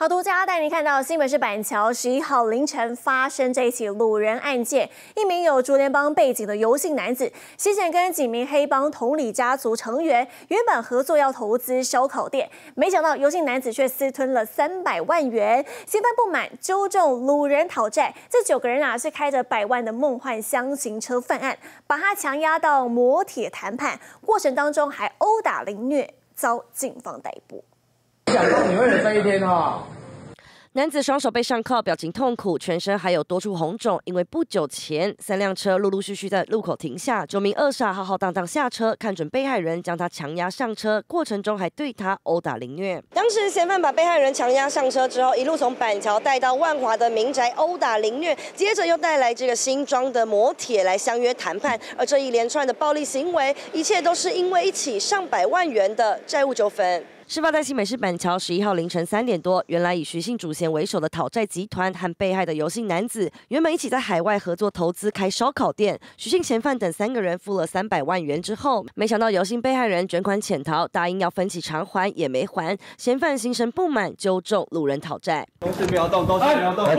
好，独家带您看到新北市板桥11号凌晨发生这一起掳人案件，一名有竹联帮背景的游姓男子，先前跟几名黑帮同里家族成员原本合作要投资烧烤店，没想到游姓男子却私吞了300万元。嫌犯不满，纠正掳人讨债。这9个人是开着100万的梦幻箱型车犯案，把他强押到摩铁谈判，过程当中还殴打凌虐，遭警方逮捕。 想到你会有这一天哈。 男子双手被上铐，表情痛苦，全身还有多处红肿。因为不久前3辆车陆陆续续在路口停下，9名恶煞浩浩荡荡下车，看准被害人，将他强压上车，过程中还对他殴打凌虐。当时嫌犯把被害人强压上车之后，一路从板桥带到万华的民宅殴打凌虐，接着又带来这个新庄的摩铁来相约谈判。而这一连串的暴力行为，一切都是因为一起上百万元的债务纠纷。 事发在新北市板桥11号凌晨3点多，原来以徐姓主嫌为首的讨债集团和被害的游姓男子，原本一起在海外合作投资开烧烤店。徐姓嫌犯等3个人付了300万元之后，没想到游姓被害人卷款潜逃，答应要分期偿还，也没还。嫌犯心生不满，纠正掳人讨债。 都是不要动，都是不要动。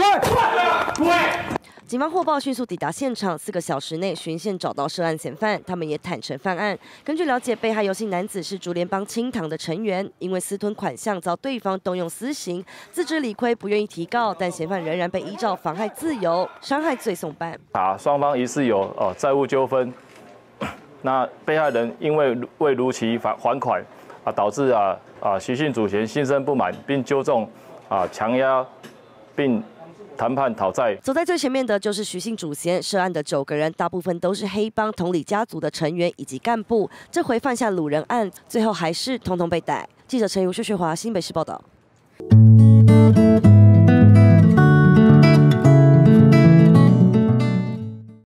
警方获报，迅速抵达现场，4个小时内循线找到涉案嫌犯，他们也坦诚犯案。根据了解，被害游姓男子是竹联帮清堂的成员，因为私吞款项遭对方动用私刑，自知理亏，不愿意提告，但嫌犯仍然被依照妨害自由、伤害罪送办。 双方疑似有债务纠纷，那被害人因为未如期还款，导致徐姓主嫌心生不满，并纠正强压并 谈判讨债， 走在最前面的就是徐姓主嫌，涉案的9个人大部分都是黑帮同里家族的成员以及干部，这回犯下掳人案，最后还是统统被逮。记者陈如、薛学华新北市报道。